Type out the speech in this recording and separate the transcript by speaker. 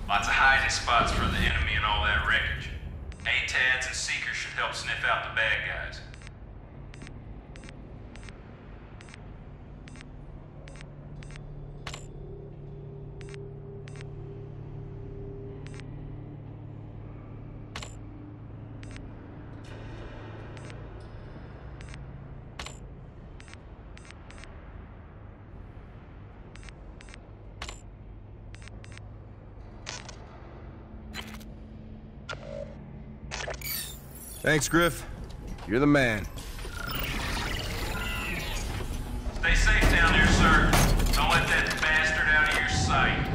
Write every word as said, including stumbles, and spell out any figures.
Speaker 1: Lots of hiding spots for the enemy and all that wreckage. A T A Ds and Seekers should help sniff out the bad guys.
Speaker 2: Thanks, Griff. You're the man.
Speaker 1: Stay safe down there, sir. Don't let that bastard out of your sight.